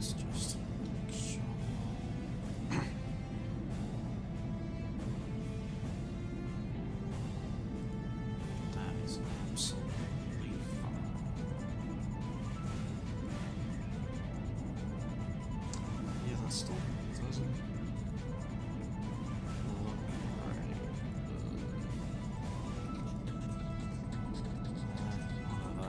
let's just make sure. That is absolutely fine. Yeah, that still doesn't look right. Whatever.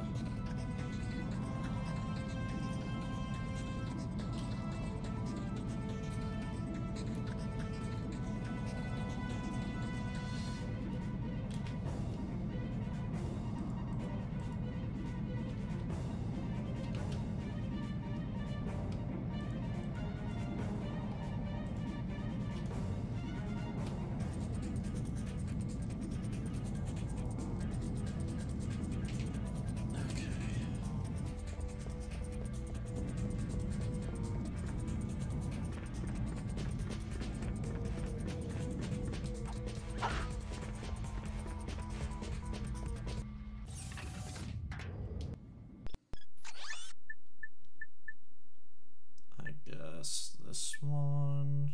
I guess this one.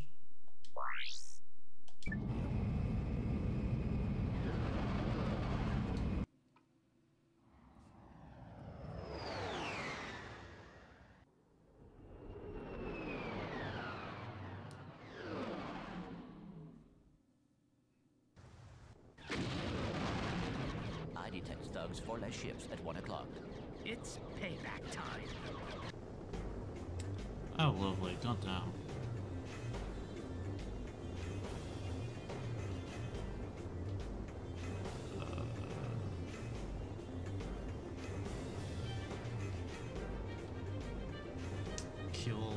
I detect thugs for less ships at 1 o'clock. It's payback time. Oh, lovely. Goddamn. Kill.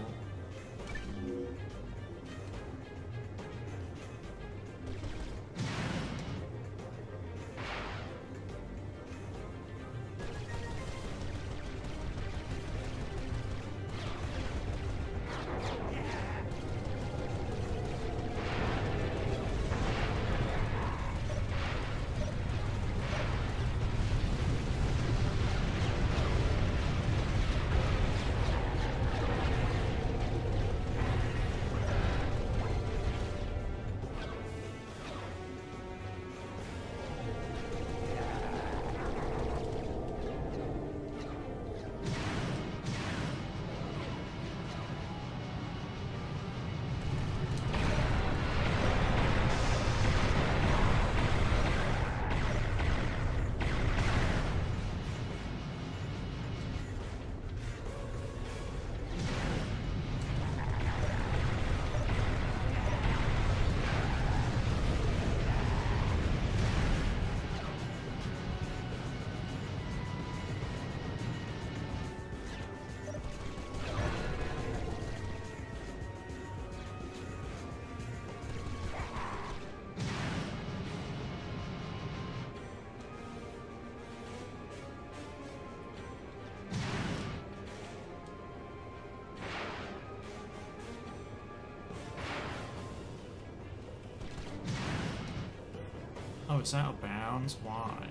Oh, it's out of bounds? Why?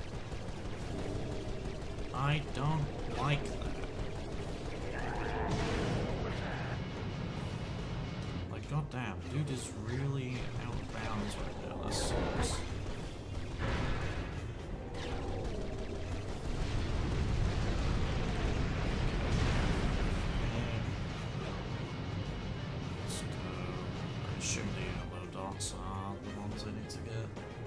I don't like that. Like, goddamn, dude is really out of bounds right now. That sucks. I assume the yellow dots are the ones I need to get.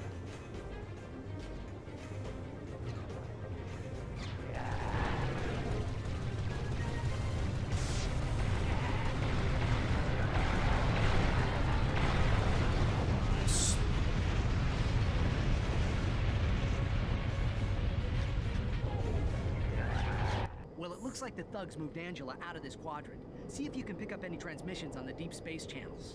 Well, it looks like the thugs moved Angela out of this quadrant. See if you can pick up any transmissions on the deep space channels.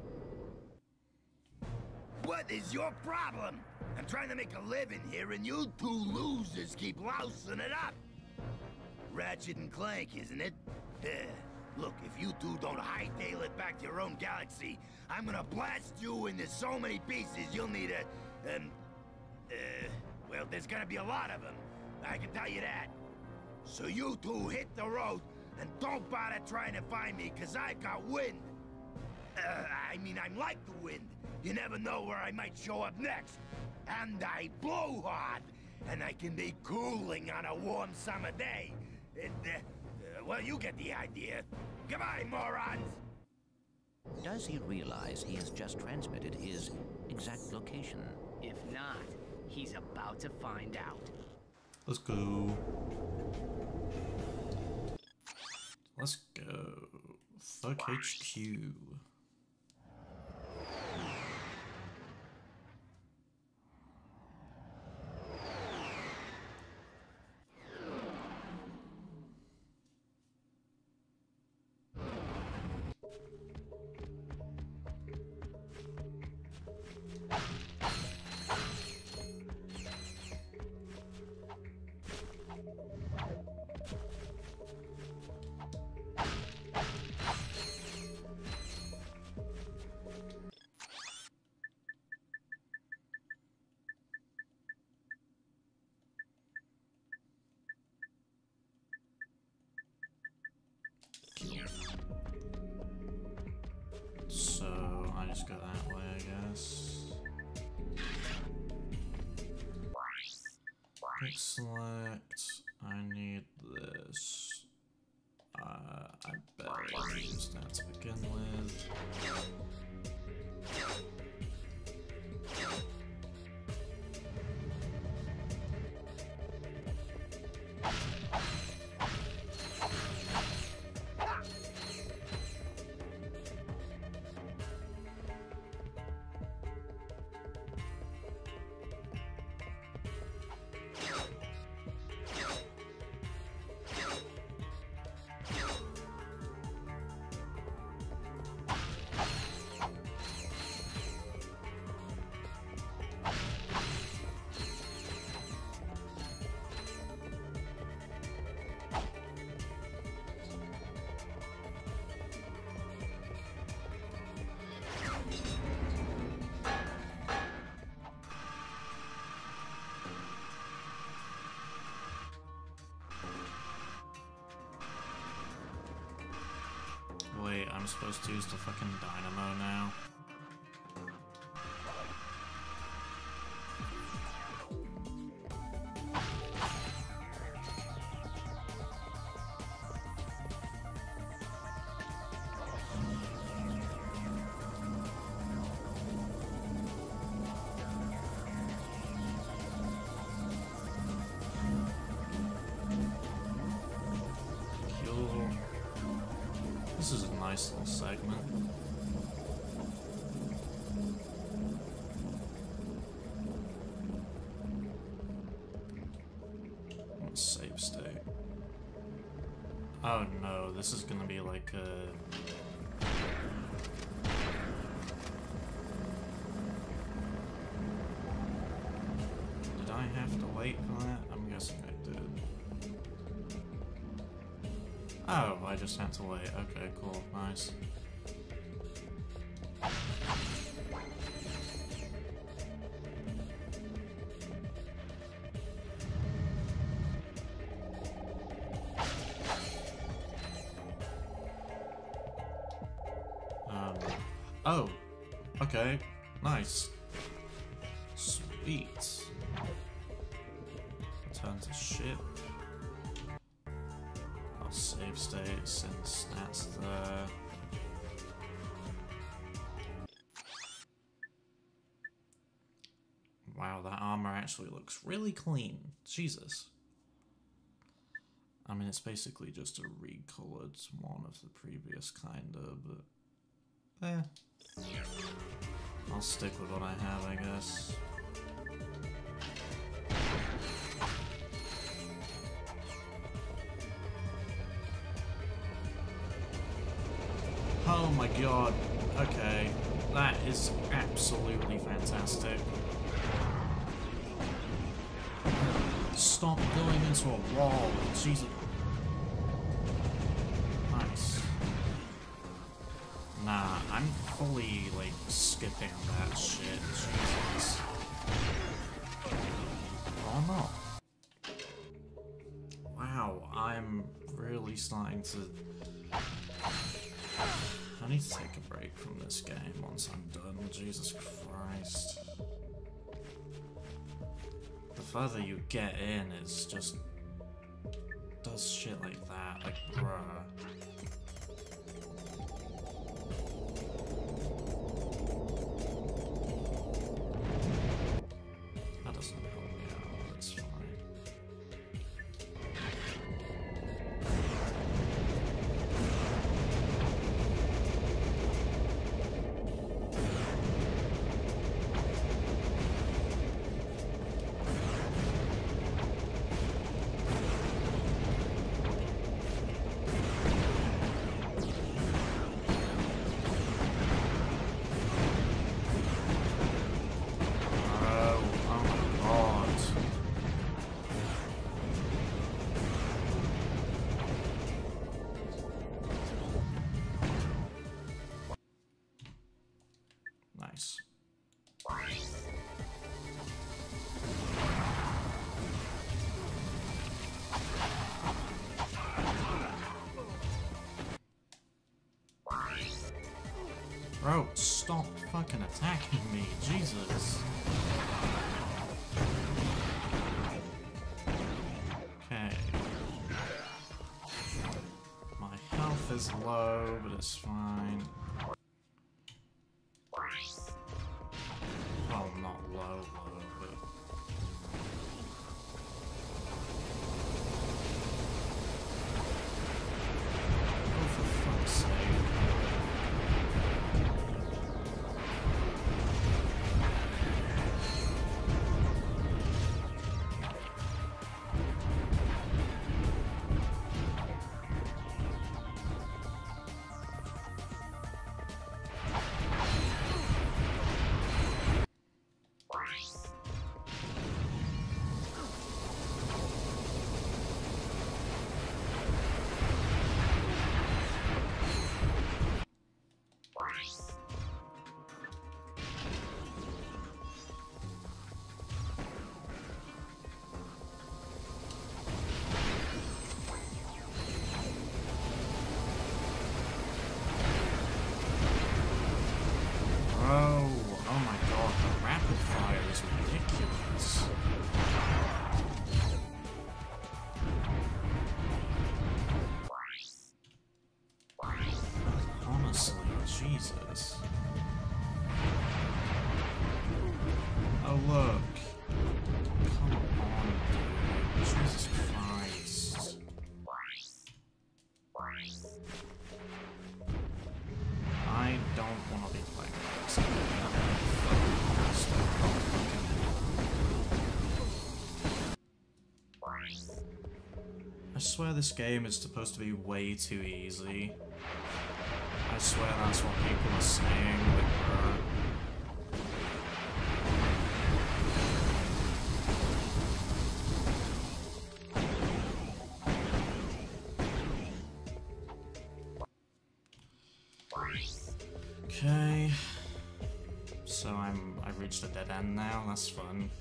What is your problem? I'm trying to make a living here, and you two losers keep lousing it up. Ratchet and Clank, isn't it? Look, if you two don't hightail it back to your own galaxy, I'm gonna blast you into so many pieces you'll need a, well, there's gonna be a lot of them. I can tell you that. So you two hit the road And don't bother trying to find me, cause I've got wind. I mean, I'm like the wind. You never know where I might show up next. And I blow hard, and I can be cooling on a warm summer day. Well, you get the idea. Goodbye, morons! Does he realize he has just transmitted his exact location? If not, he's about to find out. Let's go. Let's go. Thug HQ. So I just go that way, I guess. Quick select. I need this. I barely used that to begin with. Wait, I'm supposed to use the fucking dynamo now? This is a nice little segment. Let's save state. Oh no, this is gonna be like a... Did I have to wait for that? I'm guessing I did. Oh, I just had to wait. Okay, cool. Nice. Oh. Okay. Nice. Sweet. Return to ship. Save state since that's the... Wow, that armor actually looks really clean. Jesus. I mean, it's basically just a recolored one of the previous kinda, but... eh. I'll stick with what I have, I guess. Oh my god. Okay. That is absolutely fantastic. Stop going into a wall. Jesus. Nice. Nah, I'm fully, like, skipping that shit. Jesus. Oh no. Wow, I'm really starting to... I need to take a break from this game once I'm done. Jesus Christ. The further you get in, it's just... does shit like that, like, bruh. That doesn't help me out, it's fine. Nice. Bro, stop fucking attacking me, Jesus. Okay. My health is low, but it's fine. Well, not low, but... Oh, for fuck's sake. Oh my god, the rapid fire is ridiculous. Honestly, Jesus. Oh look. Come on, dude. Jesus Christ. I don't want to be playing this game. I swear this game is supposed to be way too easy. I swear that's what people are saying, okay. So I've reached a dead end now, that's fun.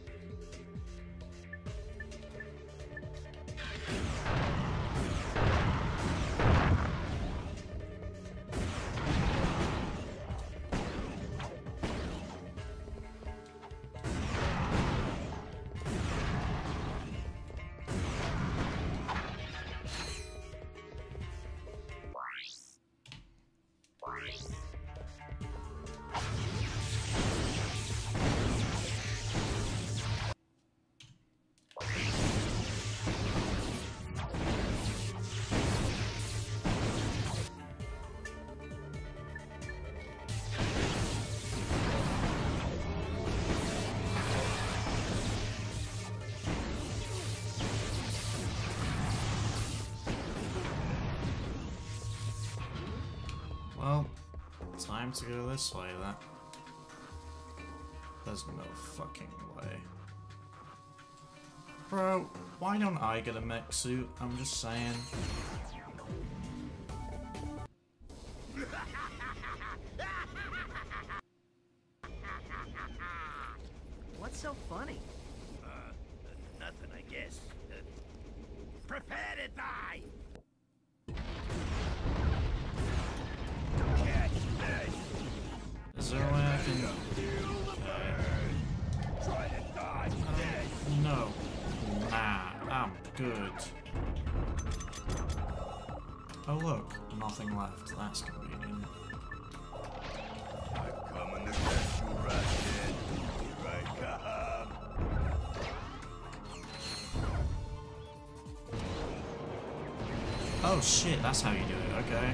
Well, time to go this way, then. There's no fucking way. Bro, why don't I get a mech suit? I'm just saying. What's so funny? Nothing, I guess. Prepare to die! Is there a way I can... No. Nah, I'm good. Oh look, nothing left. That's convenient. I'm coming to get you, Ratchet. Here I come. Oh shit, that's how you do it, okay.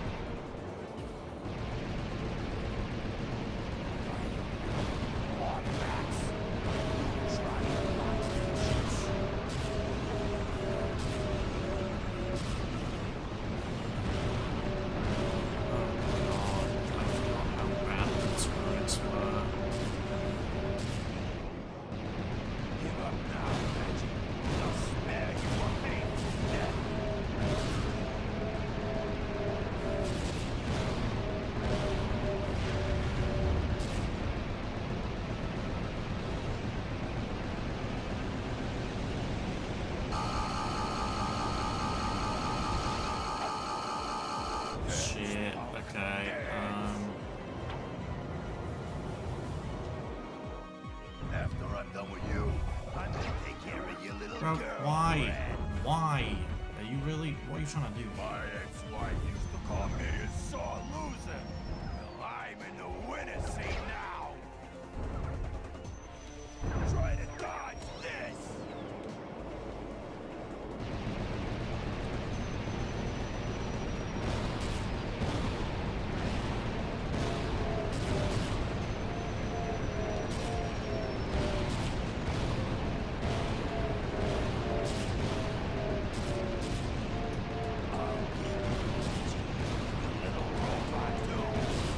Shit, okay, After I'm done with you, I'm gonna take care of your little Bro, girl. why? Red. Why? Are you really... What are you trying to do? My ex-wife used to call me a sore loser. Well, I'm in the winner's seat now. Try to dodge this. Little robot dude.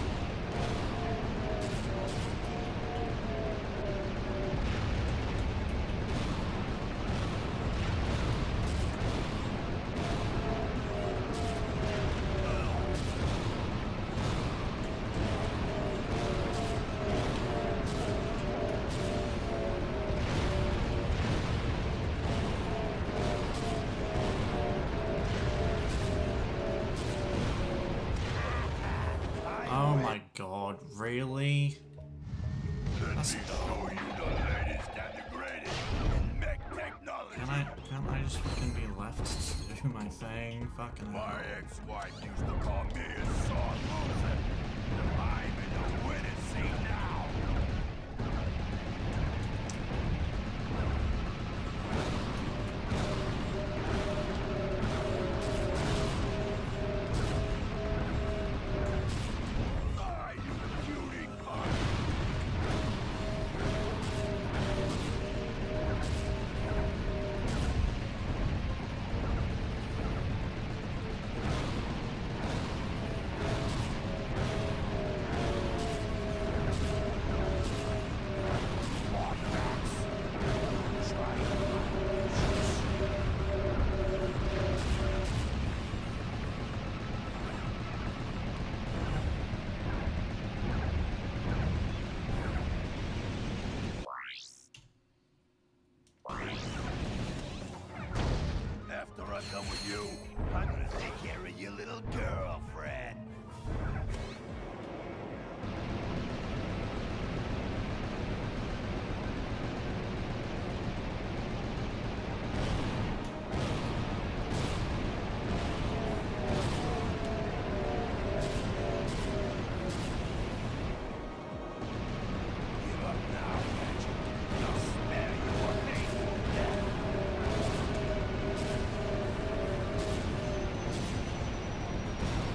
Oh my god, really? Let me show you the latest and the greatest in mech technology. Can't I just fucking be left to do my thing? Fucking hell. My ex-wife used to call me a sore loser. I'm in the winner's seat now. Ah, you cutie pie. After I'm done with you, I'm gonna take care of your little girlfriend. Give up now, Ratchet. I'll spare you a painful death.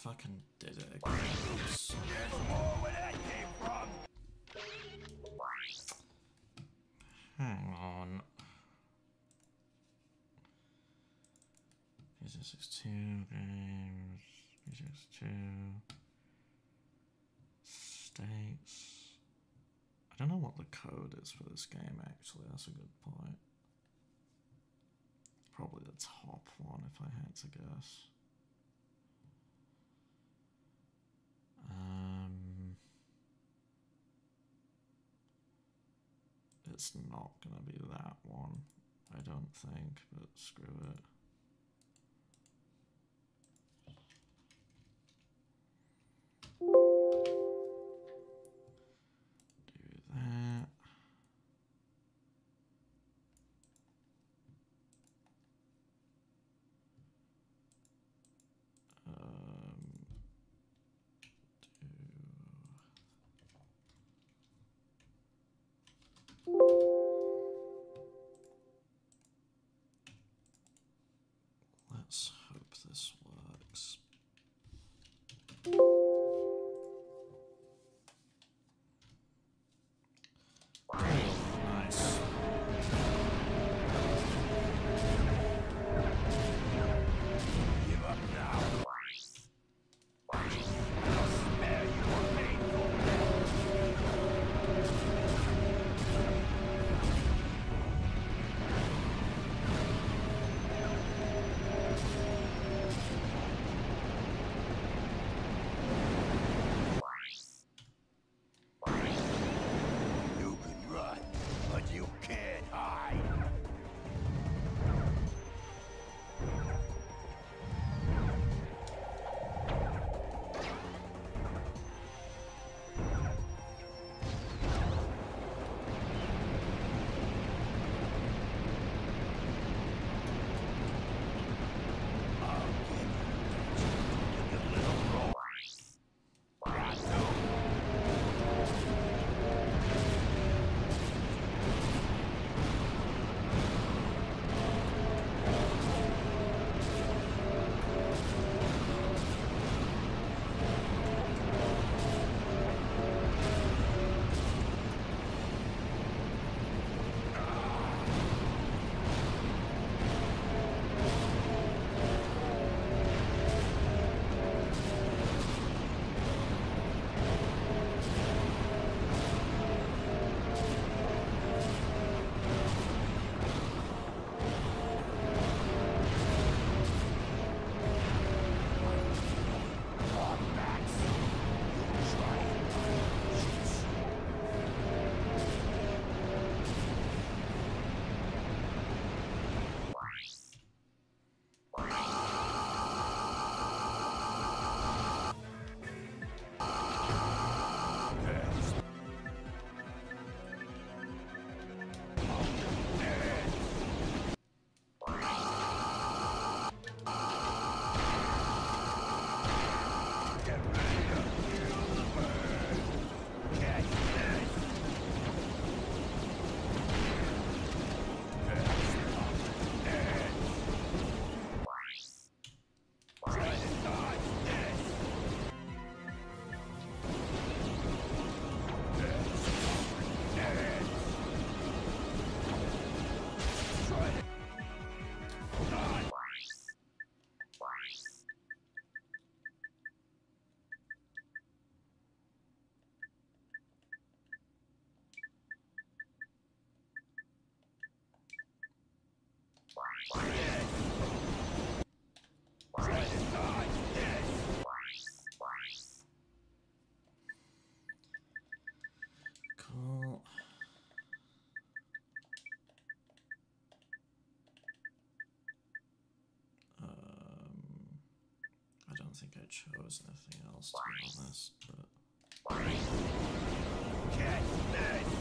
fucking did it again. So There's more where that came from. hang on. PS2 games. PS2 states. I don't know what the code is for this game actually, that's a good point. Probably the top one if I had to guess. It's not gonna be that one, I don't think, but screw it. Do that. Let's hope this works. Nice. Give up now. I'll spare you a painful You can run, but you can't hide. Cool. I don't think I chose anything else to be honest, but Catch this!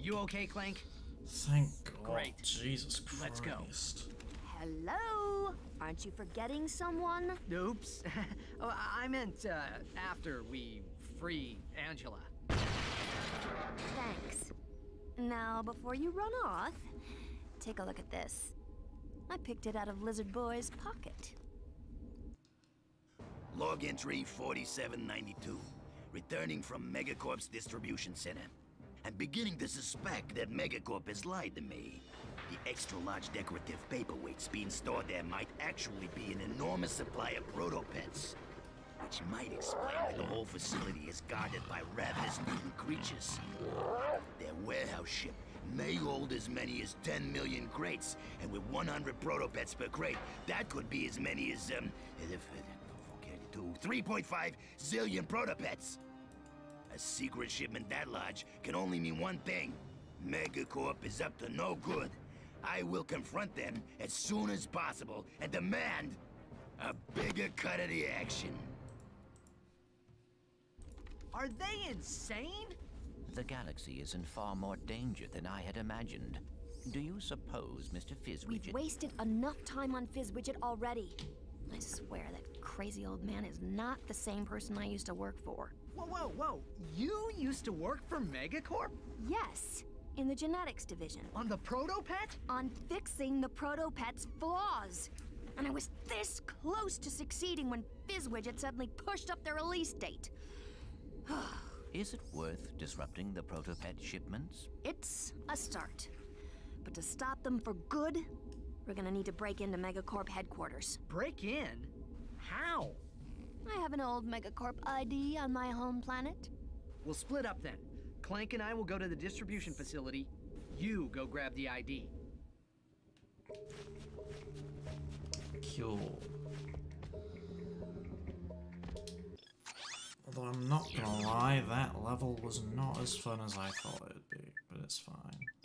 You okay, Clank? Thank God. Great. Jesus Christ. Let's go. Hello? Aren't you forgetting someone? Oops. Oh, I meant, after we free Angela. Thanks. Now, before you run off, take a look at this. I picked it out of Lizard Boy's pocket. Log entry 4792. Returning from Megacorp's distribution center. I'm beginning to suspect that Megacorp has lied to me. The extra-large decorative paperweights being stored there might actually be an enormous supply of protopets. Which might explain why the whole facility is guarded by ravenous mutant creatures. Their warehouse ship may hold as many as 10 million crates, and with 100 protopets per crate, that could be as many as, 3.5 zillion protopets. A secret shipment that large can only mean one thing. Megacorp is up to no good. I will confront them as soon as possible and demand a bigger cut of the action. Are they insane? The galaxy is in far more danger than I had imagined. Do you suppose, Mr. Fizzwidget... We've wasted enough time on Fizzwidget already. I swear that crazy old man is not the same person I used to work for. Whoa. You used to work for Megacorp? Yes, in the genetics division. On the Protopet? On fixing the Protopet's flaws. And I was this close to succeeding when Fizzwidget suddenly pushed up their release date. Is it worth disrupting the Protopet shipments? It's a start. But to stop them for good, we're gonna need to break into Megacorp headquarters. Break in? How? I have an old Megacorp ID on my home planet. We'll split up then. Clank and I will go to the distribution facility. You go grab the ID. Cool. Although I'm not gonna lie, that level was not as fun as I thought it'd be, but it's fine.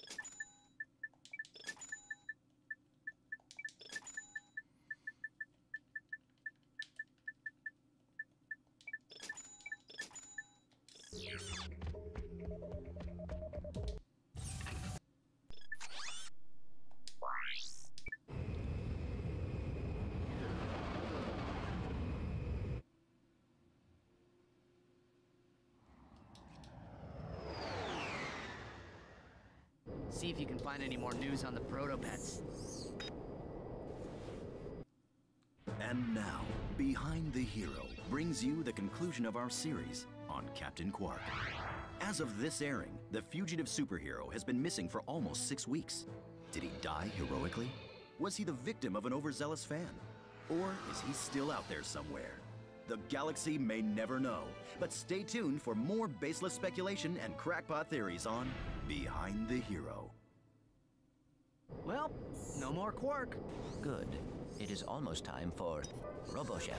See if you can find any more news on the Protopets. And now, Behind the Hero brings you the conclusion of our series on Captain Quark. As of this airing, the fugitive superhero has been missing for almost 6 weeks. Did he die heroically? Was he the victim of an overzealous fan? Or is he still out there somewhere? The galaxy may never know, but stay tuned for more baseless speculation and crackpot theories on Behind the Hero. Well, no more Quark. Good. It is almost time for RoboChef.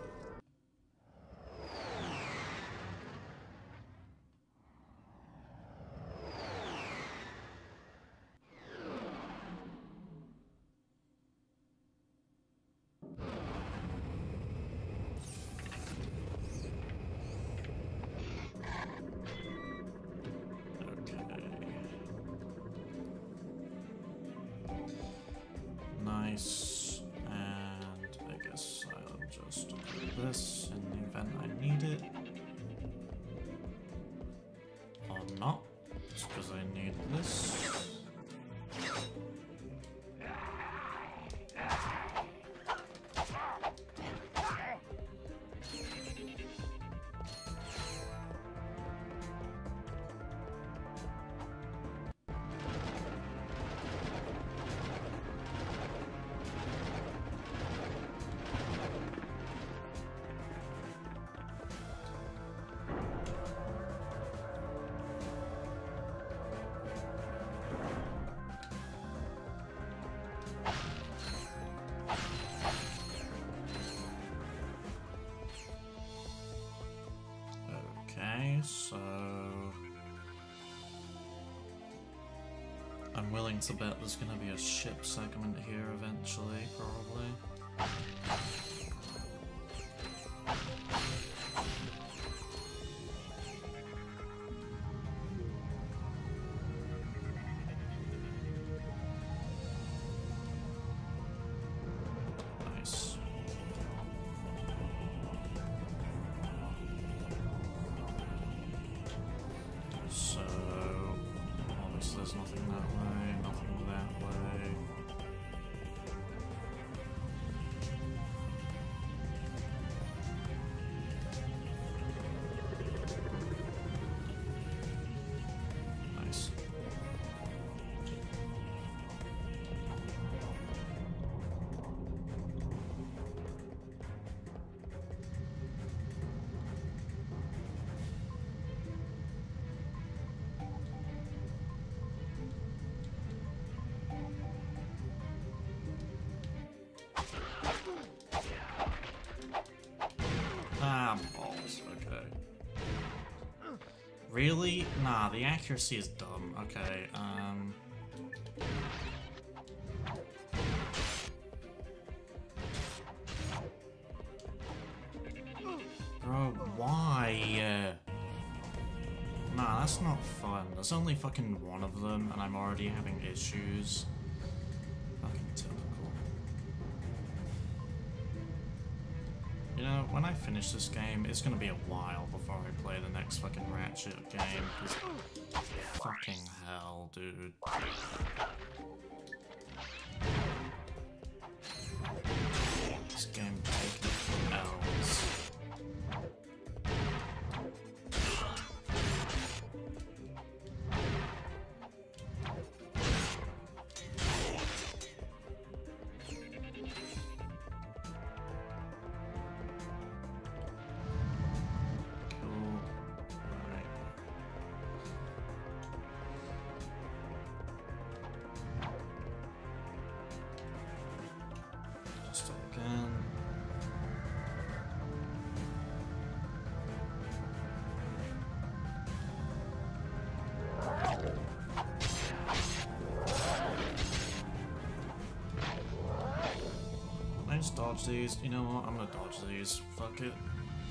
Nice, and I guess I'll just do this in the event I need it. Or not, just because I need this. Okay, so I'm willing to bet there's gonna be a ship segment here eventually, probably. nothing that way, nothing that way. Nice. Ah, balls, okay. Really? Nah, the accuracy is dumb. Okay, Bro, why? Nah, that's not fun. There's only fucking one of them, and I'm already having issues. Fucking typical. You know, when I finish this game, it's gonna be a while before I play the next fucking Ratchet game, 'cause fucking hell, dude. This game taking L's. Cool. Right. Just again. Can I just dodge these? You know what? I'm gonna dodge these. Fuck it.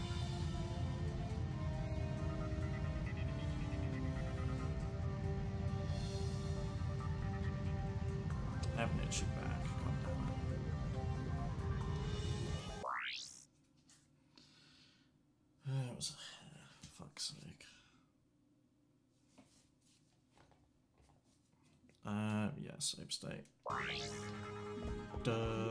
I have an issue back. God damn it. It was fuck's sake. Yeah, save state. Duh.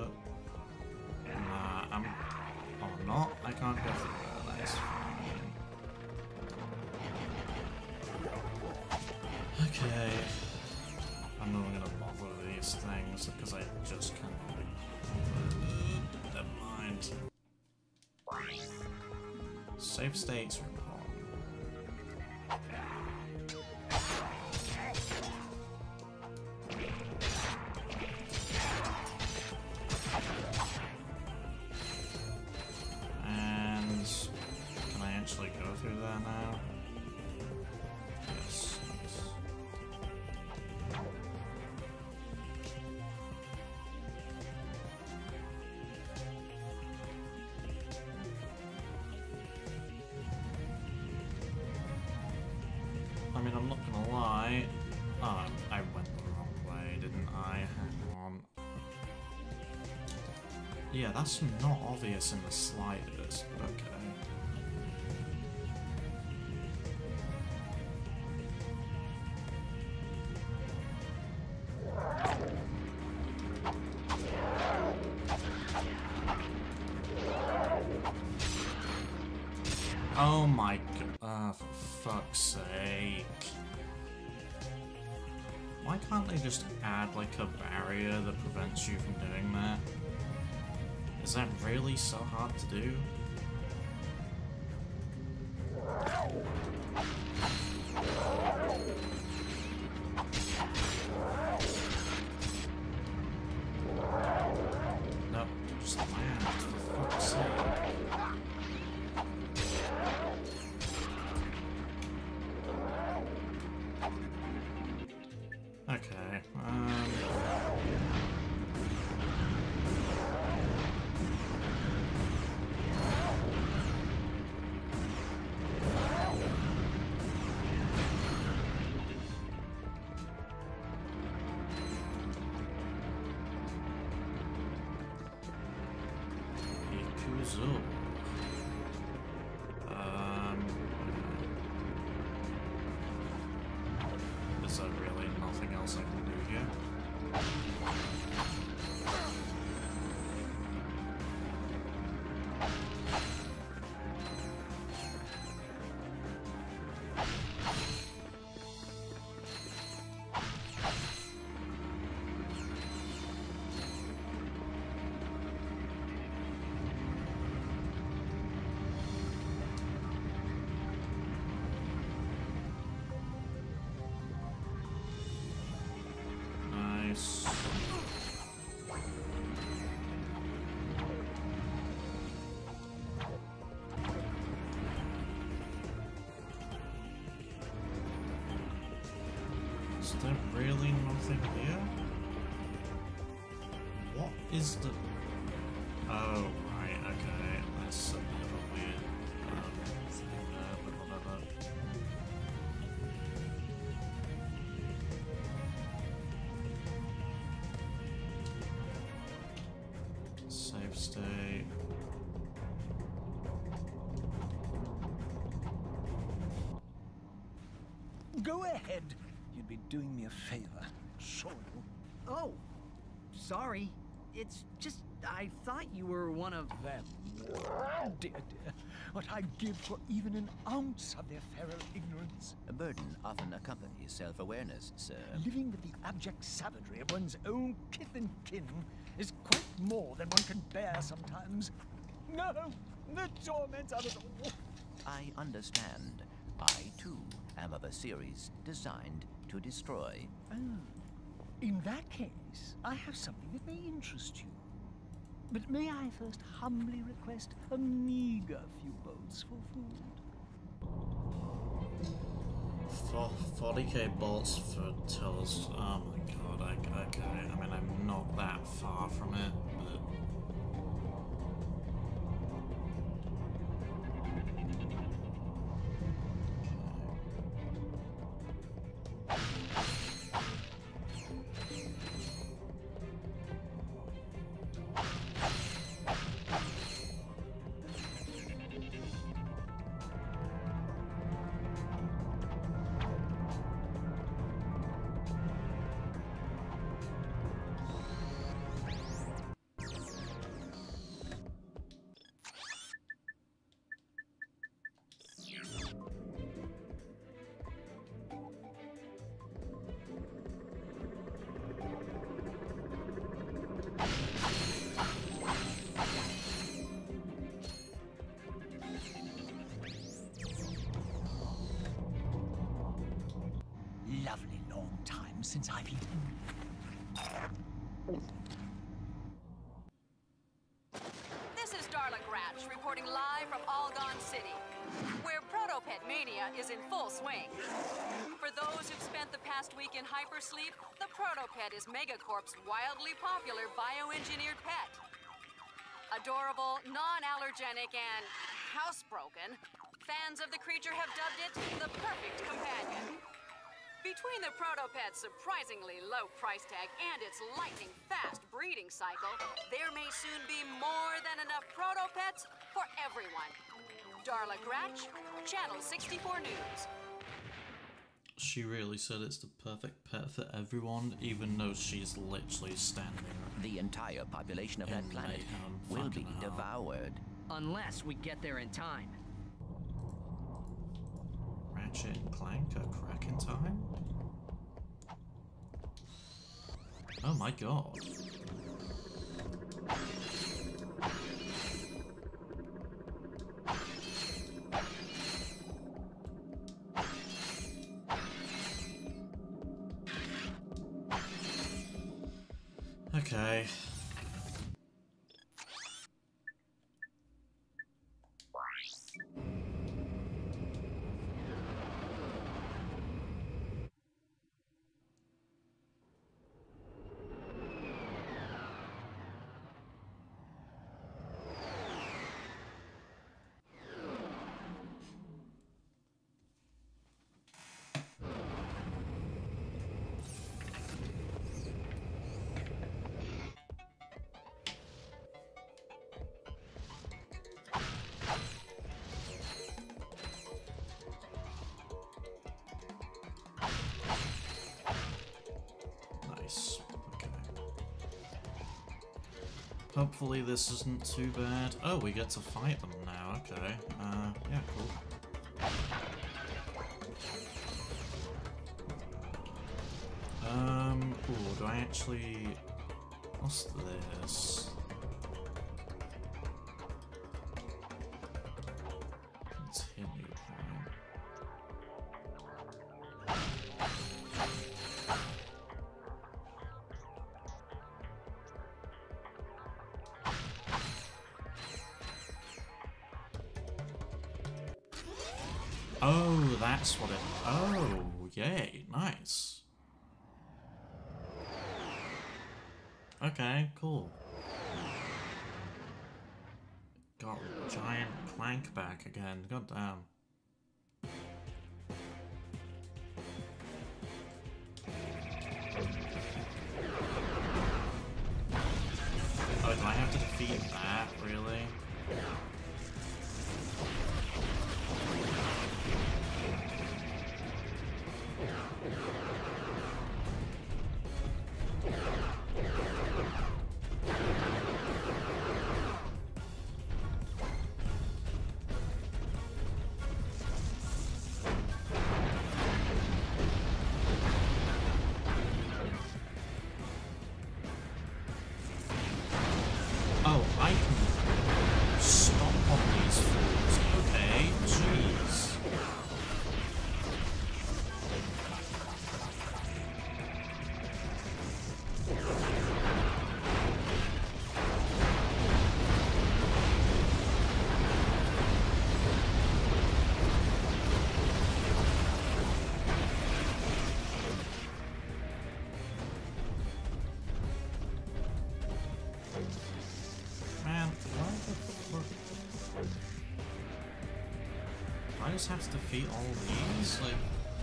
Nah, I'm not. I can't go through that. That's fine. Okay. I'm not gonna bother with these things because I just cannot be bothered. Never mind. Save states room home. And can I actually go through there now? Yes. Nice. I mean, I'm not gonna lie. Oh, I went the wrong way, didn't I? Hang on. Yeah, that's not obvious in the slightest, but okay. Oh my god, for fuck's sake. Why can't they just add like a barrier that prevents you from doing that? Is that really so hard to do? No, just land, for fuck's sake. Okay, Ikuzo. Is there really nothing Nice. Is there really nothing here? What is the... Oh, right, okay. That's a bit of a weird thing there, but whatever. Save state. Go ahead. You'd be doing me a favor. Sure. Oh, sorry. It's just, I thought you were one of Them. Dear, dear. What I'd give for even an ounce of their feral ignorance. A burden often accompanies self-awareness, sir. Living with the abject savagery of one's own kith and kin is quite more than one can bear sometimes. No, the torment of it all. I understand. I, too, am of a series designed to destroy. Oh, in that case, I have something that may interest you. But may I first humbly request a meager few bolts for food? 40k bolts for Tills. Oh my god, okay. I mean, I'm not that far from it, but... Lovely long time since I've eaten. This is Darla Gratch reporting live from Algon City, where Protopet Mania is in full swing. For those who've spent the past week in hypersleep, the Protopet is Megacorp's wildly popular bioengineered pet. Adorable, non-allergenic, and housebroken, fans of the creature have dubbed it the perfect companion. Between the Protopet's surprisingly low price tag and its lightning-fast breeding cycle, there may soon be more than enough Protopets for everyone. Darla Gratch, Channel 64 News. She really said it's the perfect pet for everyone, even though she's literally standing. The entire population of that In planet mayhem, will be fucking hell. devoured. unless we get there in time. Ratchet and Clank are cracking time? Oh my god. Okay. Nice. Okay. Hopefully this isn't too bad. Oh, we get to fight them now. Okay. Yeah, cool. Ooh, do I actually... What's this? Continue point. Oh, that's what it... Oh, yay, nice. Okay, cool. Got giant Clank back again, god damn. Oh, do I have to defeat that, really? Oh, I can stop on these fools. Okay, jeez. Man, why the fuck? I just have to defeat all these? Like...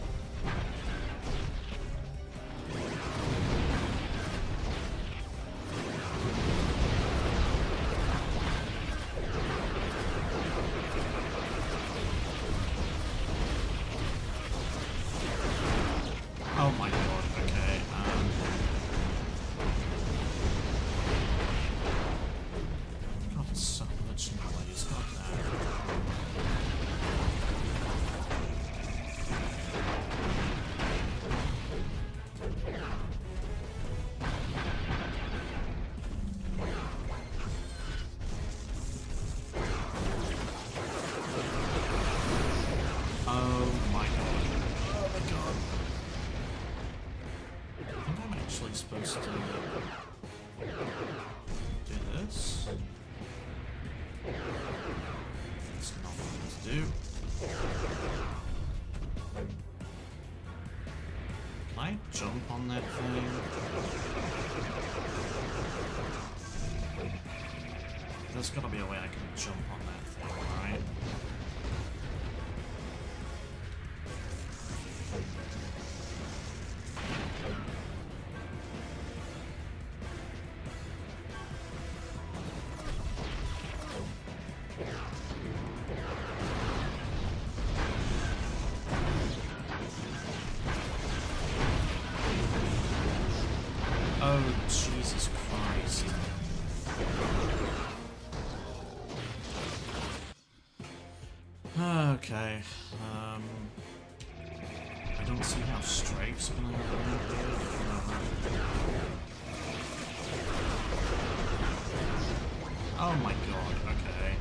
Oh my god, okay, God, it's so much noise, god Oh my god. Oh my god. I think I'm actually supposed to do this. It's not what I'm to do. Can I jump on that thing? There's gotta be a way I can jump on that thing, right? Oh, Jesus Christ. Okay, I don't see how stripes are gonna Oh my god, okay.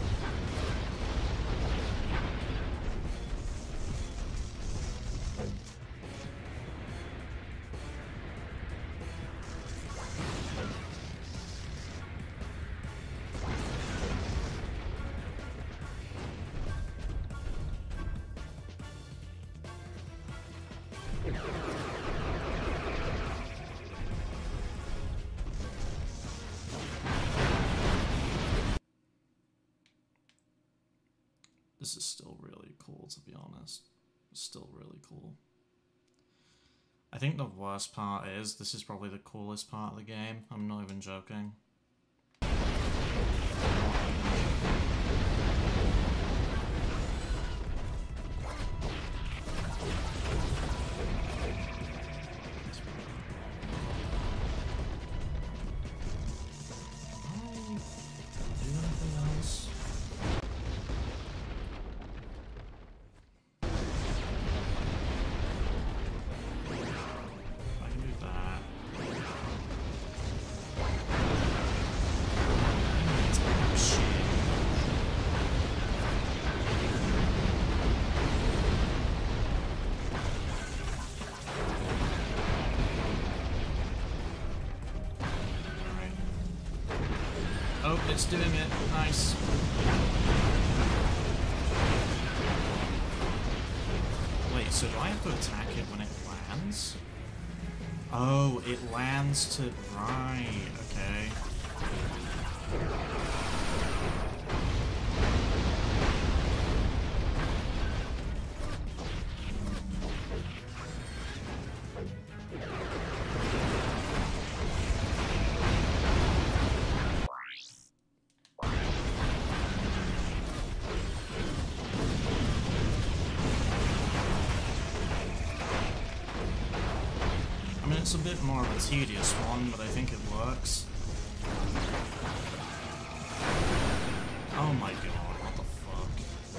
This is still really cool, to be honest. It's still really cool. I think the worst part is, this is probably the coolest part of the game. I'm not even joking. Oh, it's doing it. Nice. Wait, so do I have to attack it when it lands? Oh, it lands to... Right, okay. It's a bit more of a tedious one, but I think it works. Oh my god, what the fuck?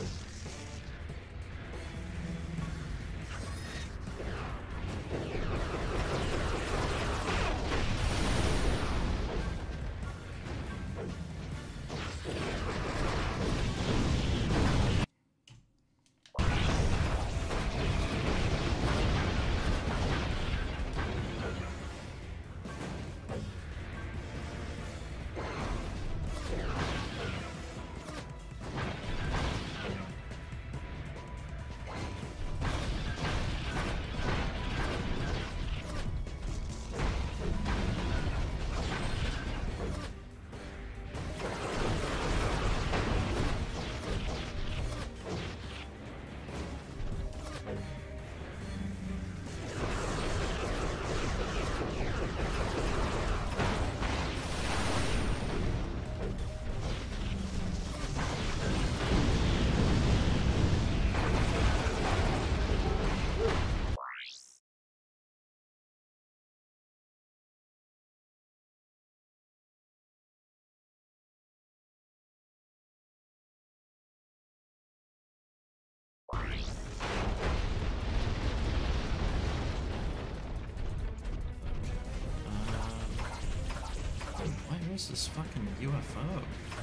Where is this fucking UFO?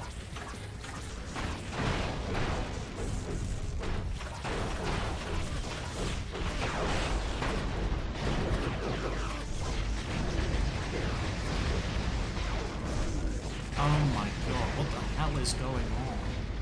Oh my god, what the hell is going on?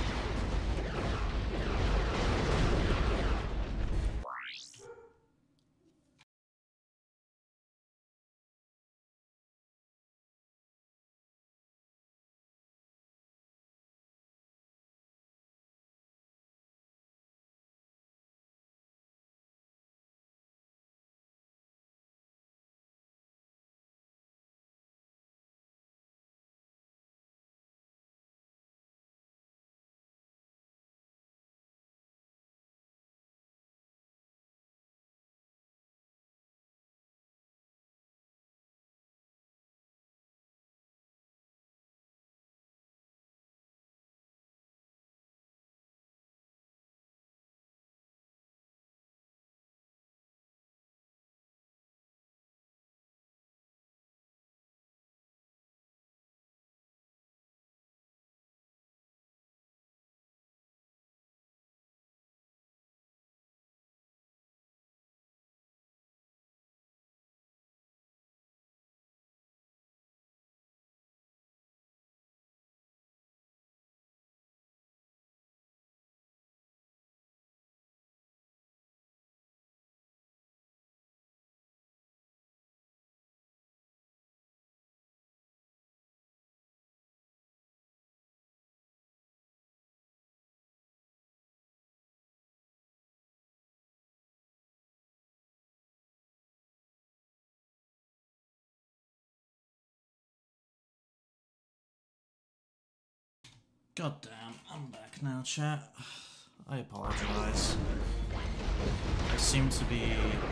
God damn, I'm back now, chat. I apologize. I seem to be...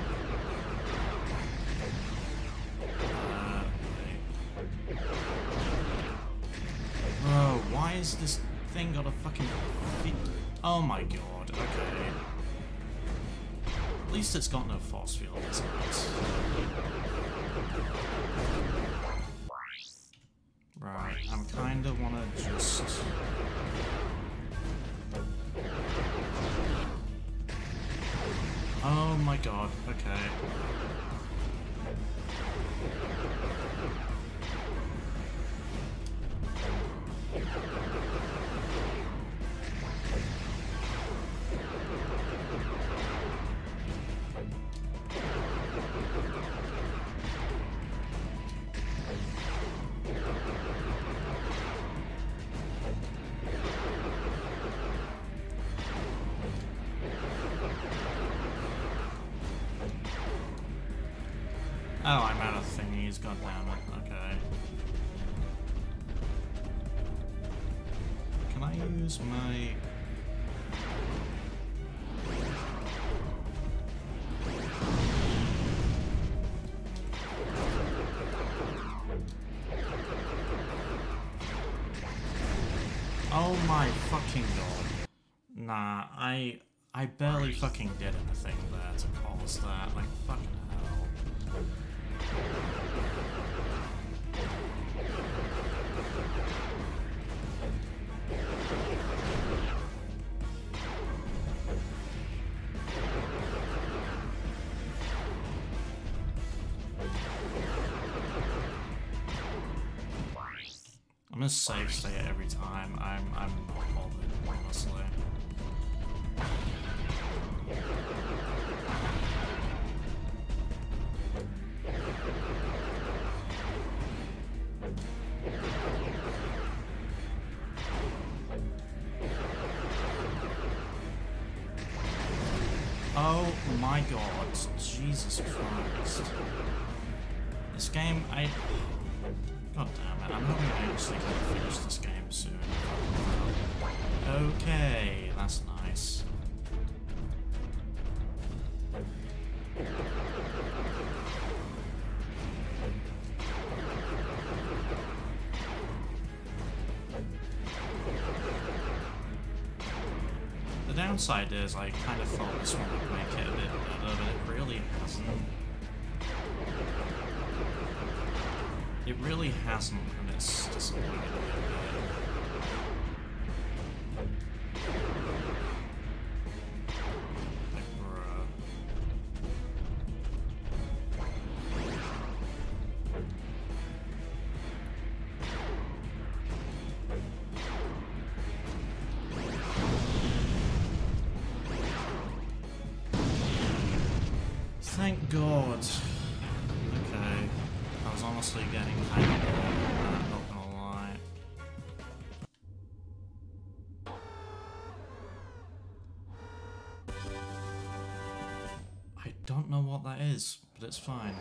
Bro, why is this thing got a fucking... Oh my god, okay. At least it's got no force field, isn't it? Right, I'm kinda wanna just... Oh my god, okay. Oh, I'm out of thingies, god damn it, okay. Can I use my... Oh my fucking god. Nah, I barely fucking did anything there to cause that, like fucking hell. I'm gonna save state it every time. I'm not bothered, honestly. Oh my god, Jesus Christ. This game, God damn it, I'm hoping I actually can finish this game soon. Okay, that's nice. The downside is I kind of thought this one would make it a bit better, but it really hasn't. It really hasn't, and it's disappointing a bit. Like, bruh. Thank God. Okay. I was honestly getting kind of bored of that, not gonna lie. I don't know what that is, but it's fine.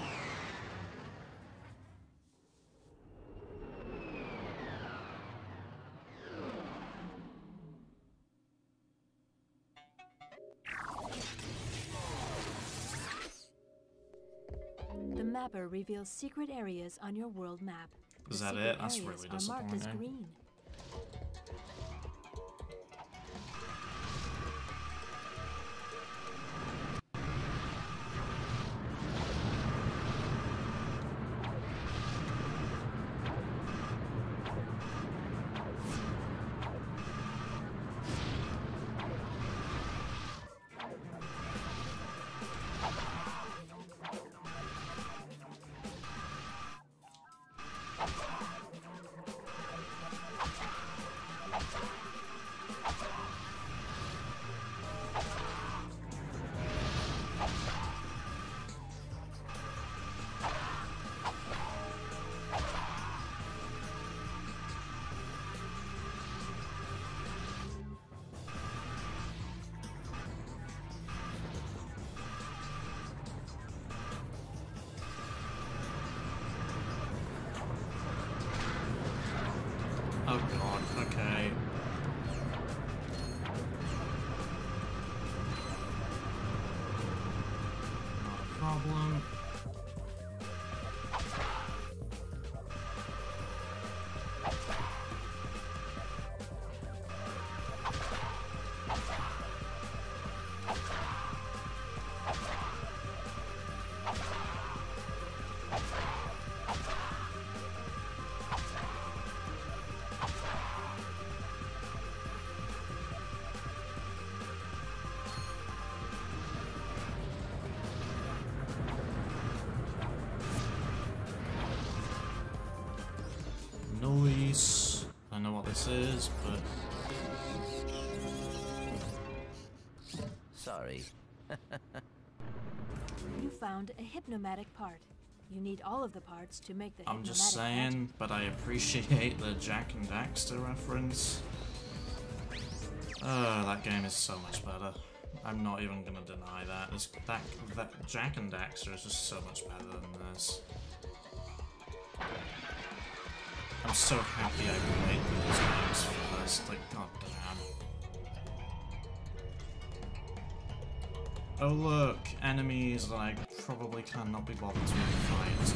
The mapper reveals secret areas on your world map. Is The that secret it? That's areas really are marked as disappointing. green. Oh god, okay. Not a problem. Noise. I know what this is, but Sorry. You found a hypnomatic part. You need all of the parts to make the I'm hypnomatic just saying, but I appreciate the Jack and Daxter reference. That game is so much better. I'm not even gonna deny that. That Jak and Daxter is just so much better than this. I'm so happy I played these games first, like, goddamn. Oh look, enemies that I probably cannot be bothered to fight.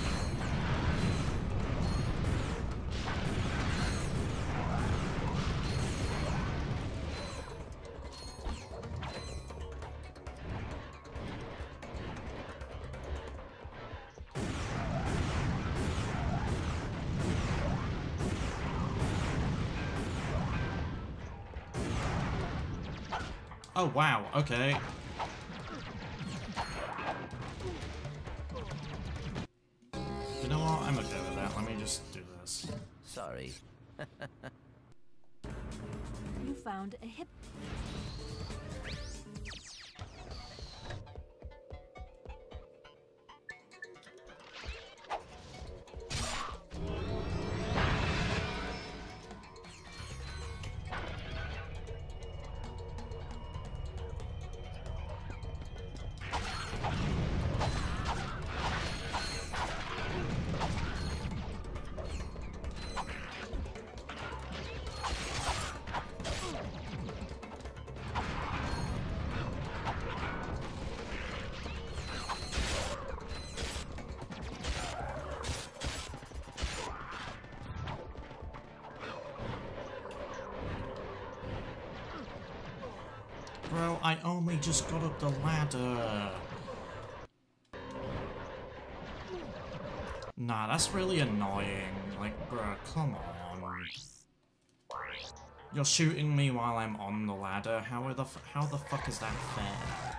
Oh wow, okay. You know what? I'm okay with that. Let me just do this. Sorry. You found a hip. Bro, I only just got up the ladder. Nah, that's really annoying. Like, bro, come on. You're shooting me while I'm on the ladder. How the fuck is that fair?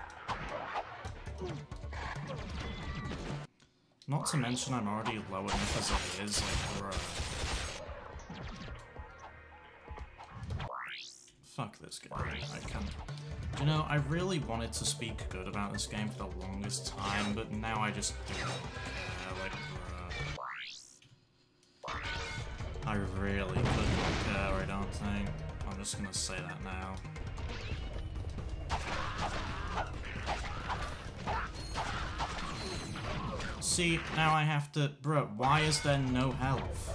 Not to mention I'm already low enough as it is, like, bro. Fuck this game. I can't. You know, I really wanted to speak good about this game for the longest time, but now I just don't care, like, bruh. I really couldn't care, I don't think. I'm just gonna say that now. See, now I have to... Bruh, why is there no health?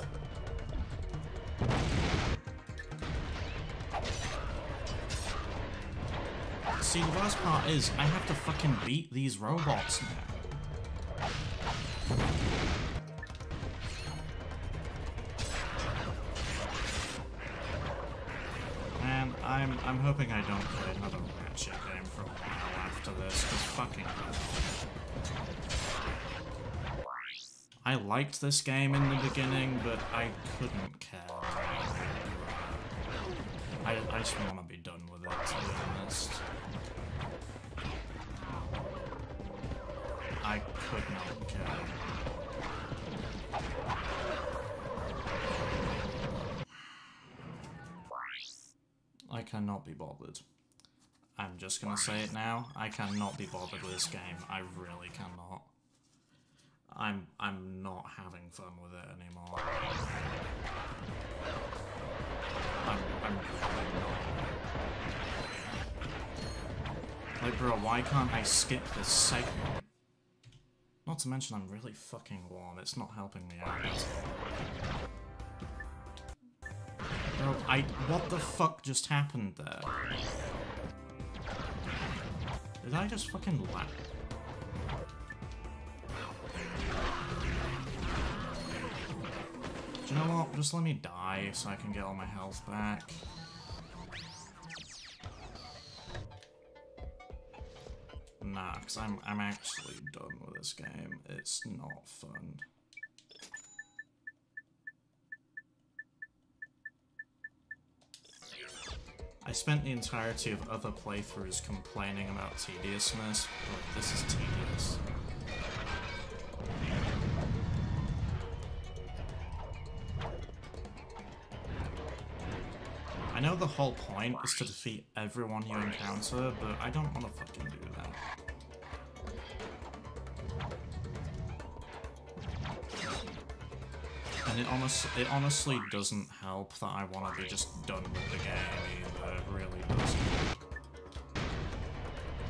See, the worst part is, I have to fucking beat these robots now. And I'm hoping I don't play another Ratchet game for a while after this, because fucking hell. I liked this game in the beginning, but I couldn't care. I just want to be done with it, to be honest. I could not care. I cannot be bothered. I'm just gonna say it now. I cannot be bothered with this game. I really cannot. I'm not having fun with it anymore. I'm really not. Like, bro, why can't I skip this segment? Not to mention I'm really fucking warm. It's not helping me out at all. Bro, what the fuck just happened there? Did I just fucking laugh? Do you know what? Just let me die so I can get all my health back. Nah, because I'm actually done with this game. It's not fun. I spent the entirety of other playthroughs complaining about tediousness, but this is tedious. I know the whole point is to defeat everyone you encounter, but I don't want to fucking do that. And it honestly doesn't help that I want to be just done with the game either. It really doesn't.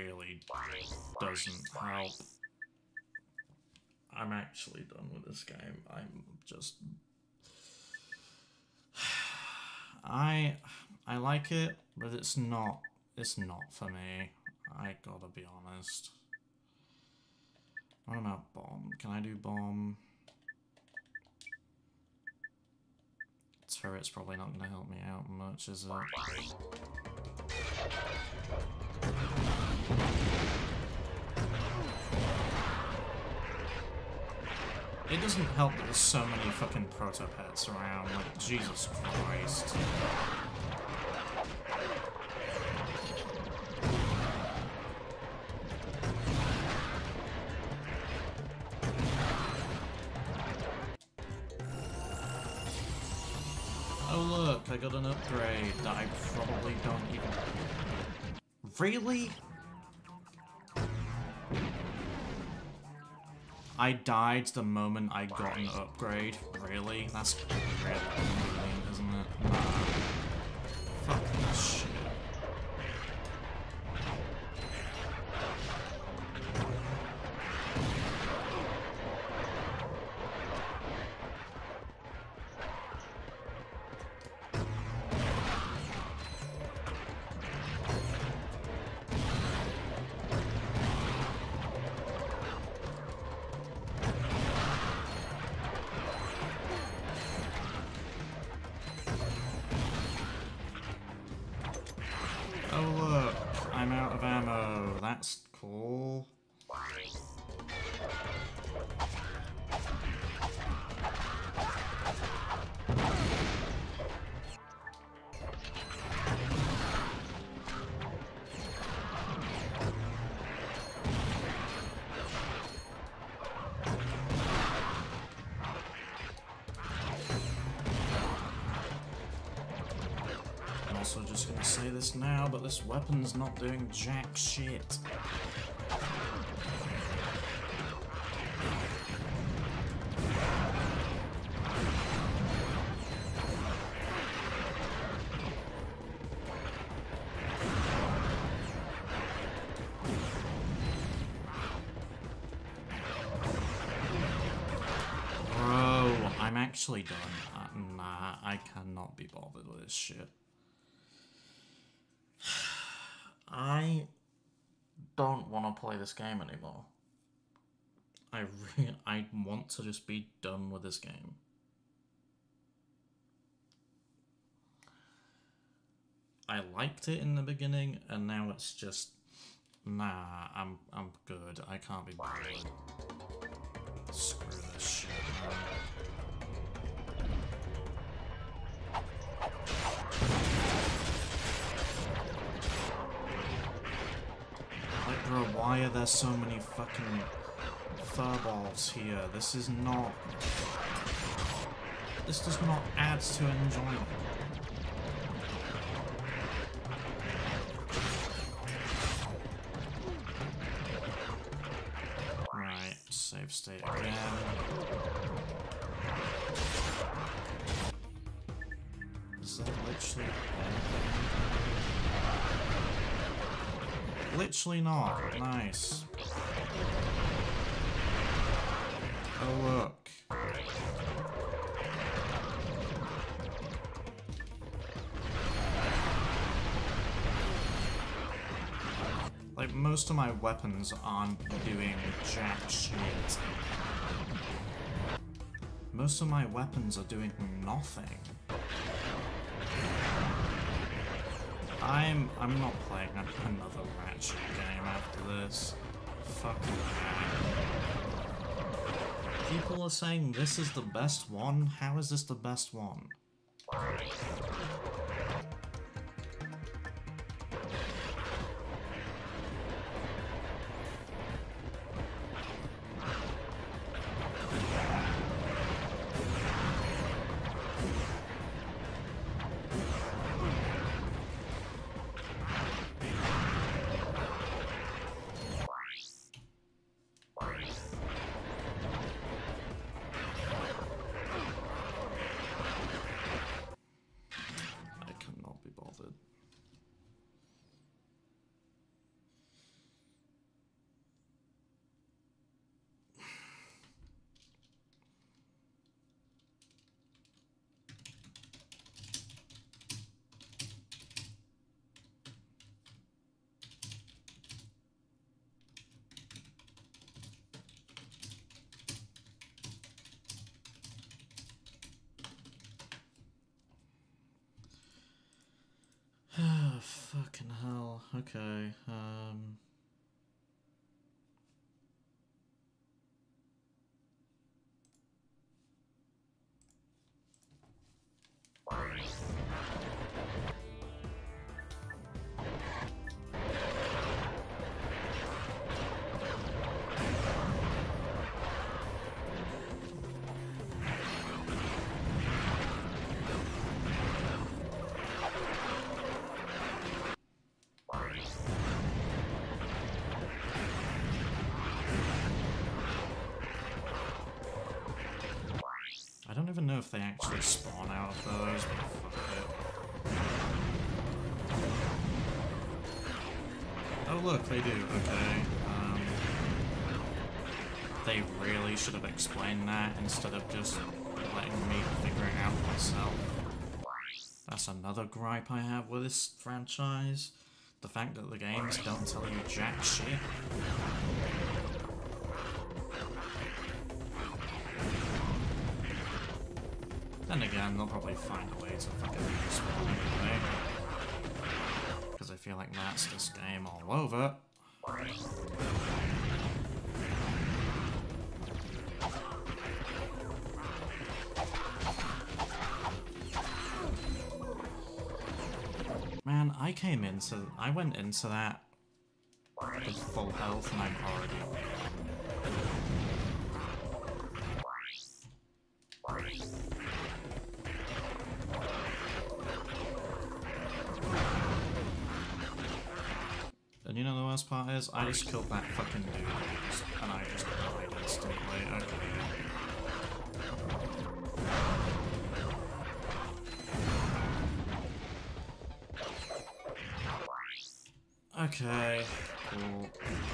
really doesn't help. I'm actually done with this game. I'm just... I like it, but it's not for me. I gotta be honest. What about bomb? Can I do bomb? Turret's probably not gonna help me out much, is it? It doesn't help that there's so many fucking proto-pets around, like, Jesus Christ. Oh look, I got an upgrade that I probably don't even... Really? I died the moment I got an upgrade? Really? That's really convenient, isn't it? Nah. Fuck this shit. That's cool. I'm also just gonna say this now, but this weapon's not doing jack shit. Actually done. Nah, I cannot be bothered with this shit. I don't want to play this game anymore. I want to just be done with this game. I liked it in the beginning, and now it's just nah. I'm good. I can't be bothered. Screw this shit, man. Like, bro, why are there so many fucking furballs here? This does not add to enjoyment. Right, save state again. Is that literally anything? Literally not. Nice. Oh look. Like, most of my weapons aren't doing jack shit. Most of my weapons are doing nothing. I'm not playing another Ratchet game after this. Fuck that. People are saying this is the best one? How is this the best one? okay. I don't even know if they actually spawn out of those, but fuck it. Oh look, they do, okay. They really should have explained that instead of just letting me figure it out myself. That's another gripe I have with this franchise. The fact that the games don't tell you jack shit. Then again, they'll probably find a way to fucking respawn anyway. Because I feel like that's this game all over. Man, I went into that with full health and I'm already and you know the worst part is, I just killed that fucking dude and I just died instantly. Okay, cool.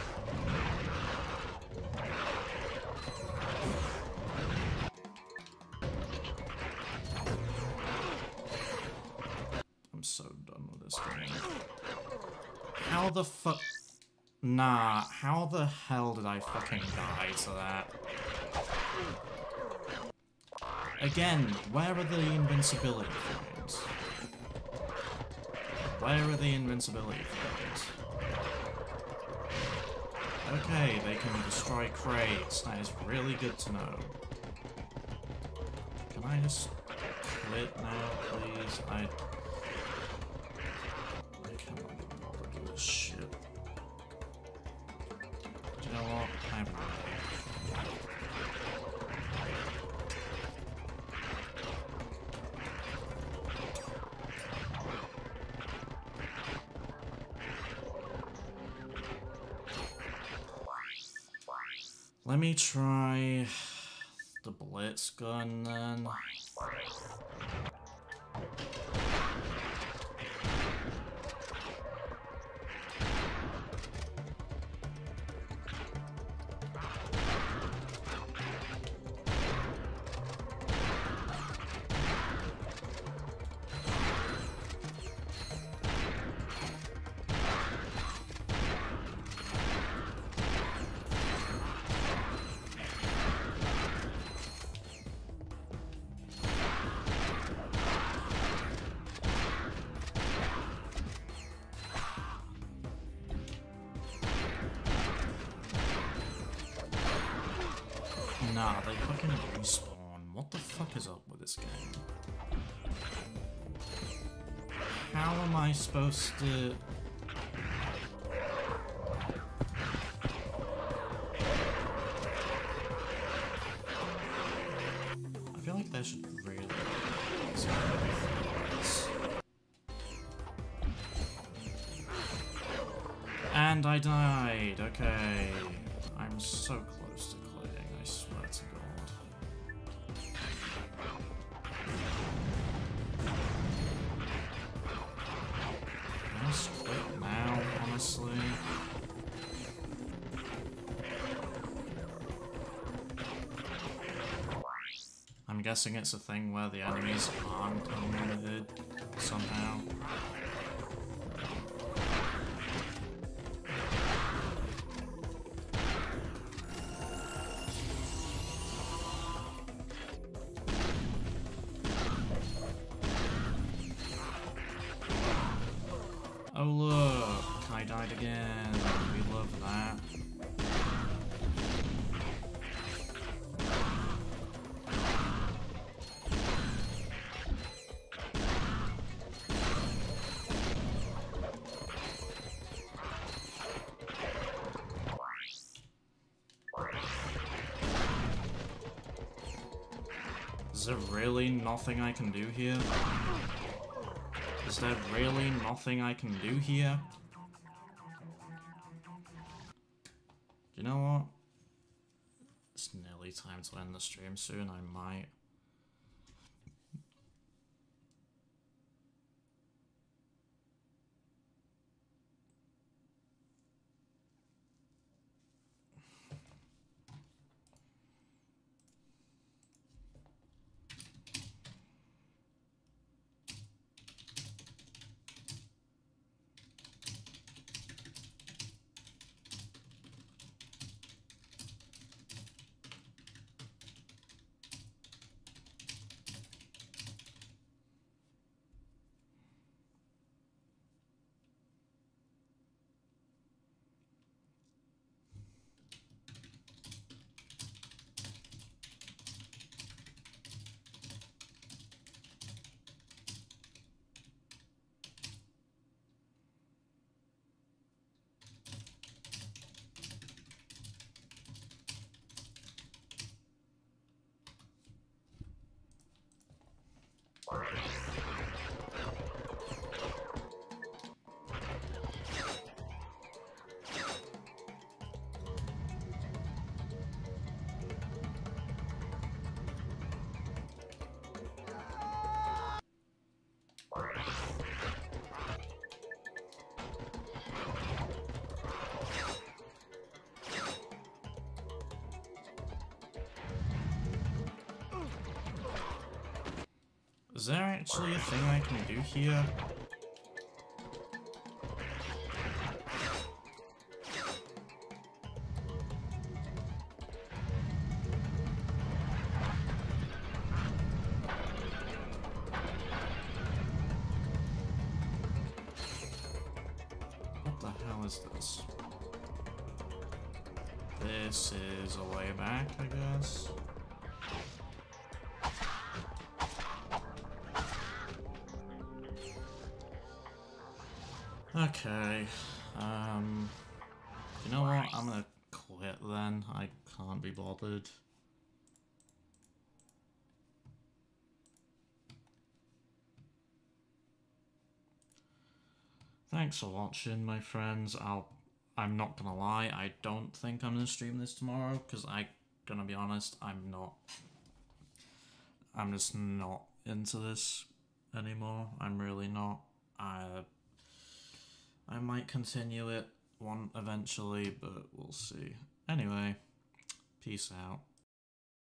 I'm so done with this game. How the fuck? Nah, how the hell did I fucking die to that? Again, where are the invincibility frames? Where are the invincibility frames? Okay, they can destroy crates. That is really good to know. Can I just quit now, please? I cannot even bother with this shit. Do you know what? I have no idea. Let me try the Blitz gun then. Nah, they fucking respawn. What the fuck is up with this game? How am I supposed to... I feel like there should really be something for this. And I died, okay. I'm so close to quitting, I swear to God. Can I just quit now, honestly? I'm guessing it's a thing where the enemies aren't unlimited somehow. Oh look, I Is there really nothing I can do here? Is there really nothing I can do here? Do you know what? It's nearly time to end the stream soon, I might. Is there actually a thing I can do here? What the hell is this? This is a way back, I guess. Okay, you know what, I'm gonna quit then, I can't be bothered. Thanks for watching, my friends. I'm not gonna lie, I don't think I'm gonna stream this tomorrow, because gonna be honest, I'm just not into this anymore, I'm really not. I might continue it eventually, but we'll see. Anyway, peace out.